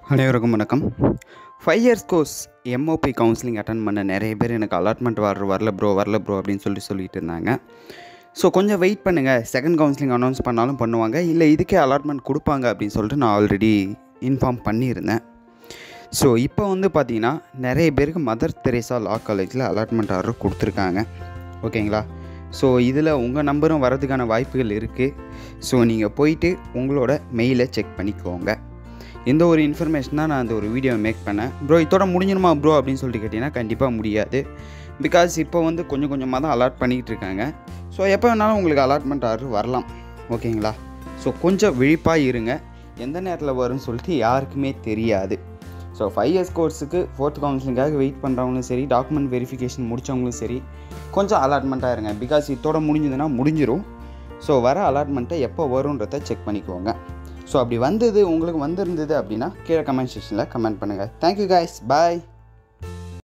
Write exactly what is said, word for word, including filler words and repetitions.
அனைவருக்கும் வணக்கம். Five years course MOP counselling attend பண்ண நிறைய பேர் எனக்கு அலாட்மெண்ட் வர வரல ப்ரோ வரல ப்ரோ அப்படின்னு சொல்லி சொல்லிட்டு இருந்தாங்க. ஸோ கொஞ்சம் வெயிட் பண்ணுங்கள், செகண்ட் கவுன்சிலிங் அனௌன்ஸ் பண்ணாலும் பண்ணுவாங்க, இல்லை இதுக்கே அலாட்மெண்ட் கொடுப்பாங்க அப்படின்னு சொல்லிட்டு நான் ஆல்ரெடி இன்ஃபார்ம் பண்ணியிருந்தேன். ஸோ இப்போ வந்து பார்த்திங்கன்னா நிறைய பேருக்கு மதர் தெரேசா லா காலேஜில் அலாட்மெண்ட் ஆர்டர் கொடுத்துருக்காங்க. ஓகேங்களா? ஸோ இதில் உங்கள் நம்பரும் வரதுக்கான வாய்ப்புகள் இருக்குது. ஸோ நீங்கள் போயிட்டு உங்களோட மெயிலை செக் பண்ணிக்கோங்க. இந்த ஒரு இன்ஃபர்மேஷன் தான் நான் அந்த ஒரு வீடியோ மேக் பண்ணேன். ப்ரோ இதோட முடிஞ்சிருமா ப்ரோ அப்படின்னு சொல்லிட்டு கேட்டிங்கன்னா கண்டிப்பாக முடியாது. பிகாஸ் இப்போ வந்து கொஞ்சம் கொஞ்சமாக தான் அலாட் பண்ணிக்கிட்டு இருக்காங்க. ஸோ எப்போ வேணாலும் உங்களுக்கு அலாட்மெண்ட் ஆர்டர் வரலாம். ஓகேங்களா? ஸோ கொஞ்சம் விழிப்பாக இருங்க. எந்த நேரத்தில் வரும்னு சொல்லிட்டு யாருக்குமே தெரியாது. ஸோ ஃபைவ் இயர்ஸ் கோர்ஸுக்கு ஃபோர்த் கவுன்சிலிங்காக வெயிட் பண்ணுறவங்களும் சரி, டாக்குமெண்ட் வெரிஃபிகேஷன் முடித்தவங்களும் சரி, கொஞ்சம் அலாட்மெண்ட்டாக இருங்க. பிகாஸ் இதோட முடிஞ்சதுன்னா முடிஞ்சிடும். ஸோ வர அலாட்மெண்ட்டை எப்போ வரும்ன்றதை செக் பண்ணிக்கோங்க. ஸோ அப்படி வந்தது உங்களுக்கு வந்திருந்தது அப்படின்னா கீழே கமெண்ட் செக்ஷனில் கமெண்ட் பண்ணுங்கள். தேங்க்யூ கைஸ், பாய்.